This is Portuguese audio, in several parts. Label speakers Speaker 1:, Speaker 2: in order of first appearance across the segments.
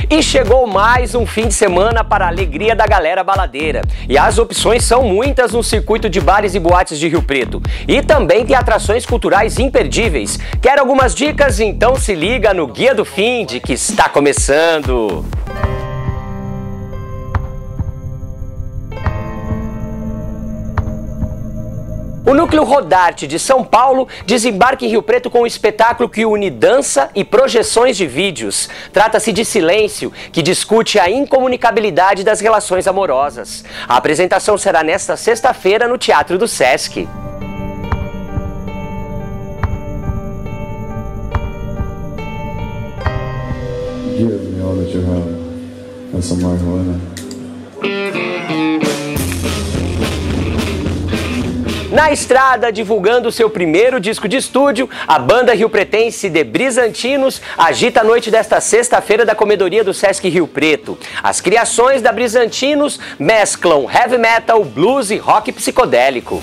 Speaker 1: E chegou mais um fim de semana para a alegria da galera baladeira. E as opções são muitas no circuito de bares e boates de Rio Preto. E também tem atrações culturais imperdíveis. Quer algumas dicas? Então se liga no Guia do Finde, que está começando! O Núcleo Rodarte de São Paulo desembarca em Rio Preto com um espetáculo que une dança e projeções de vídeos. Trata-se de Silêncio, que discute a incomunicabilidade das relações amorosas. A apresentação será nesta sexta-feira no Teatro do Sesc.
Speaker 2: Give me all that you have and some marijuana.
Speaker 1: Na estrada, divulgando seu primeiro disco de estúdio, a banda riopretense The Brizantinos agita a noite desta sexta-feira da Comedoria do Sesc Rio Preto. As criações da Brizantinos mesclam heavy metal, blues e rock psicodélico.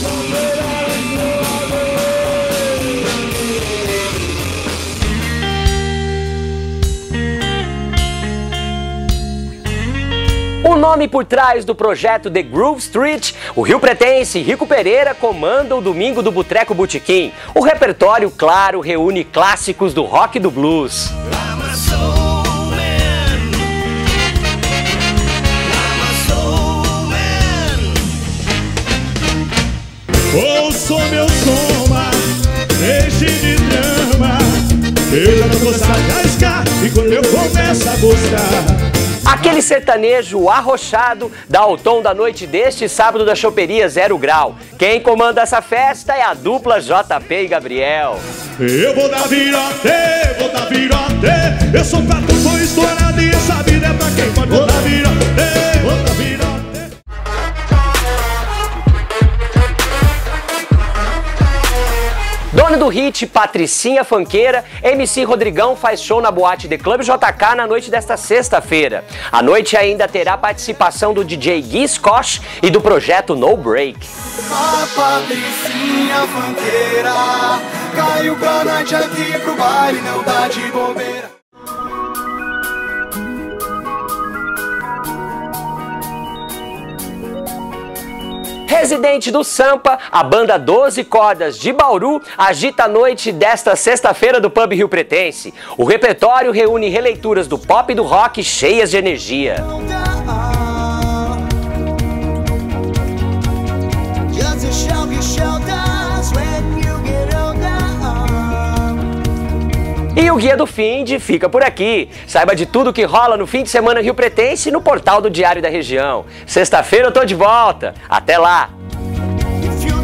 Speaker 1: O nome por trás do projeto The Groove Street, o riopretense Rico Pereira comanda o domingo do Boteco Botequim. O repertório, claro, reúne clássicos do rock e do blues.
Speaker 3: Ouço meu soma, deixe de drama. Eu não gosto de arriscar e quando eu começo a gostar.
Speaker 1: Aquele sertanejo arrochado dá o tom da noite deste sábado da Choperia 0 Grau. Quem comanda essa festa é a dupla JP e Gabriel.
Speaker 3: Eu vou dar virote, eu sou prato, sou estourado e essa vida é pra quem pode. Vou dar virote, vou dar virote.
Speaker 1: Dona do hit, Patricinha Funkeira, MC Rodrigão faz show na boate The Club JK na noite desta sexta-feira. A noite ainda terá participação do DJ Gui Scotch e do projeto No Break.
Speaker 4: A Patricinha Funkeira caiu pra noite aqui pro baile, não dá de bobeira.
Speaker 1: Residente do Sampa, a banda 12 Cordas de Bauru agita a noite desta sexta-feira do Pub Riopretense. O repertório reúne releituras do pop e do rock cheias de energia. E o Guia do Finde fica por aqui. Saiba de tudo que rola no fim de semana riopretense no portal do Diário da Região. Sexta-feira eu tô de volta. Até lá!